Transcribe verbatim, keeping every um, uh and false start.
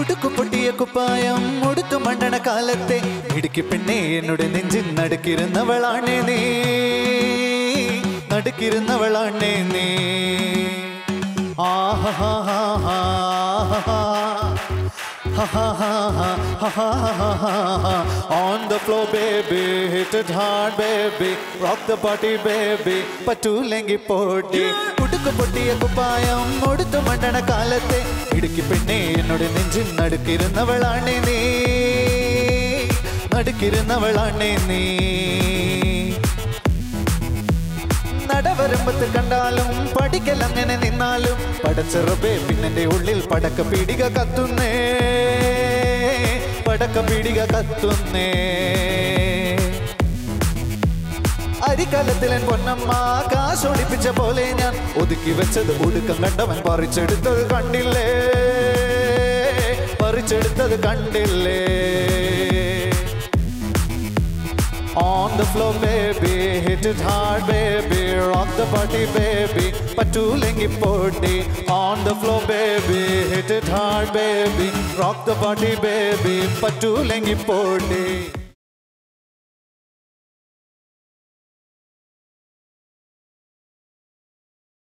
ഉടുക്കു പൊട്ടിയ കുപ്പായം ഉടുത്തു മണ്ടണ കാലത്തെ ഇടുക്കി പെണ്ണെ എന്നോട് നെഞ്ചിൻ നടുക്കിരുന്നവളാണേ നീ നടുക്കിരുന്നവളാണേ നീ ആഹാ on the floor baby hit it hard baby rock the body baby പറ്റൂലെങ്കി പോട്ടി ഉടുക്കു പൊട്ടിയ കുപ്പായം ഉടുത്തു മണ്ടണ കാലത്തെ ഇടുക്കി പെണ്ണെ എന്നോട് നെഞ്ചിൻ നടുക്കിരുന്നവളാണേ നീ നടുക്കിരുന്നവളാണേ നീ നടവരമ്പത്ത് കണ്ടാലും പഠിക്കൽ അങ്ങനെ നിന്നാലും പടച്ചെറുപേ പിന്നെന്റെ ഉള്ളിൽ പടക്ക പീടിക കത്തുന്നേ പടക്ക പീടിക കത്തുന്നേ അരിക്കാലത്തിലെ പൊന്നമ്മ കാശൊളിപ്പിച്ച പോലെ ഞാൻ ഒതുക്കി വെച്ചത് ഒടുക്കം കണ്ടവൻ പറിച്ചെടുത്തത് കണ്ടില്ലേ പറിച്ചെടുത്തത് കണ്ടില്ലേ On the floor baby hit it hard baby rock the body baby patulengi podi on the floor baby hit it hard baby rock the body baby patulengi podi